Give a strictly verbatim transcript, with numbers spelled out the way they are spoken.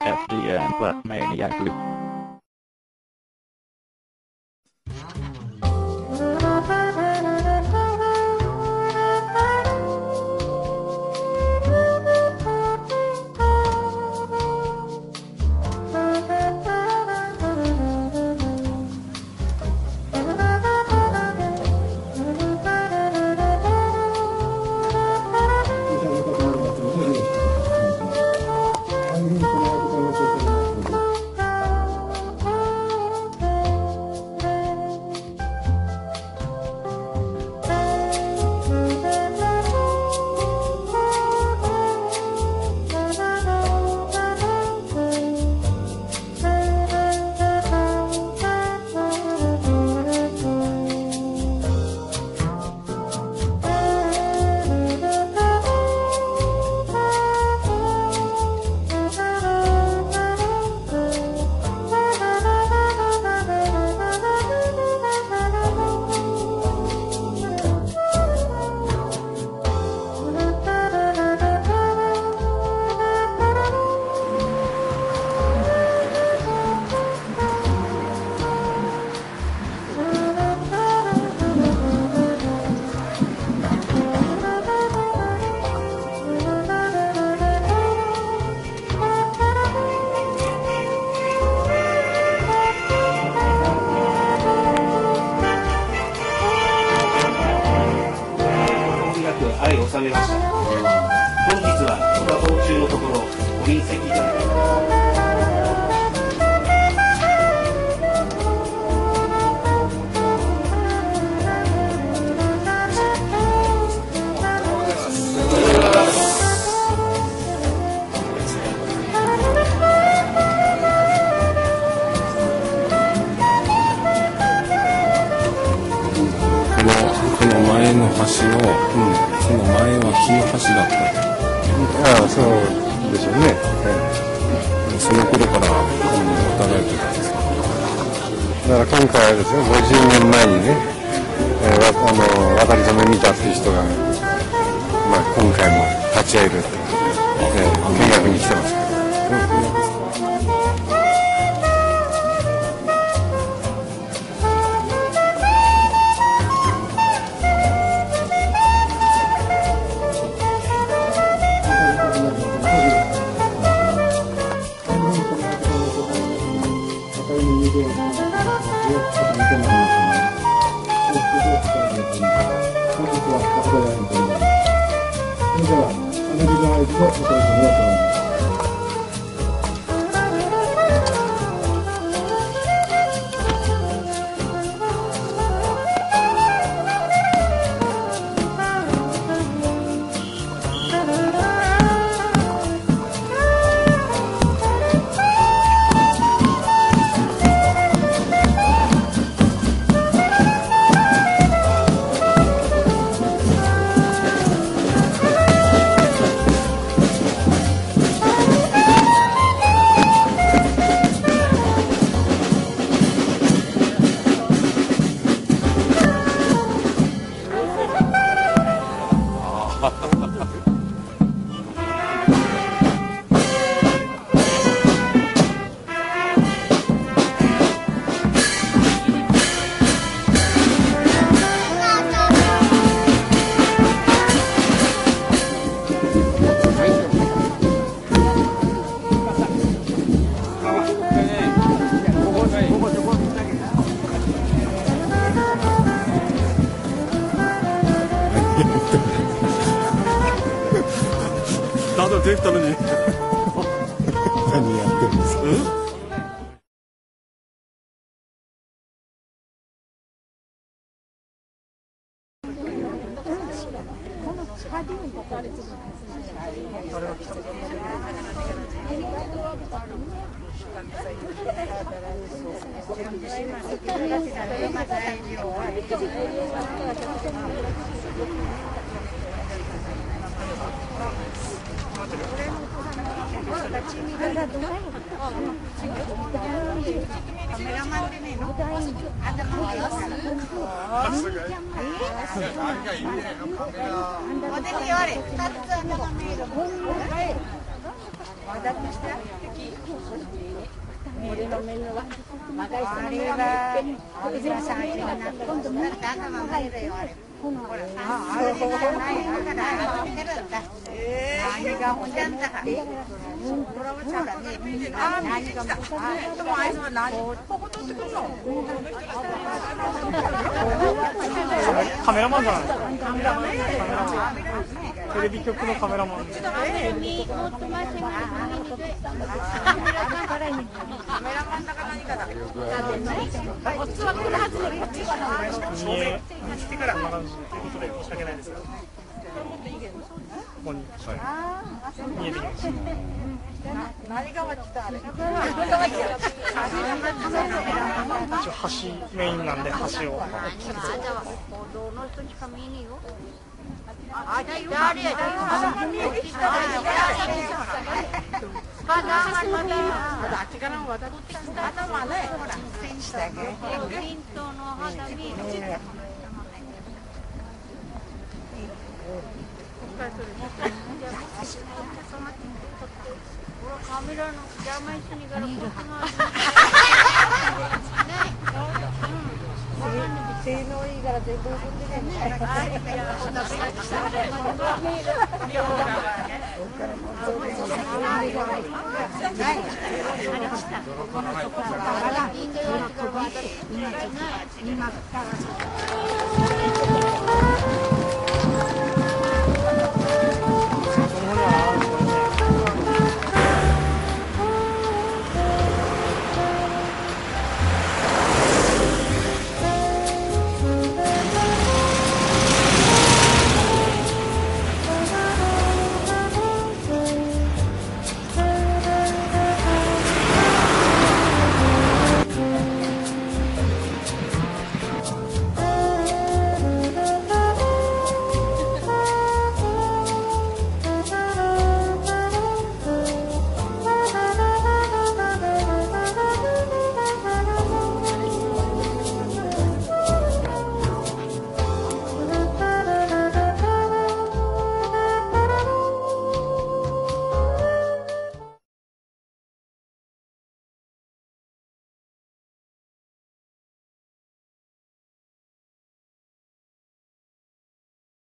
at the end, but maniacally. 愛を収めました。本日はご多忙中のところご臨席いただきこの前の橋の、うん、その前は木の橋だった。 ああ、そうでしょうね。 ええ、その頃から、うん、働いてたんですか。 だから今回はですね、ごじゅうねんまえにね、えー、わあの渡り初め見たっていう人が、まあ、今回も立ち会える、えー、見学に来てますから。うんただできたのに何やってるんですか。 カメラマンじゃないですか。テレビ局のカメラマン。ここに見えてきました。一応橋メインなんで橋を。 性能いいから全部分でね。今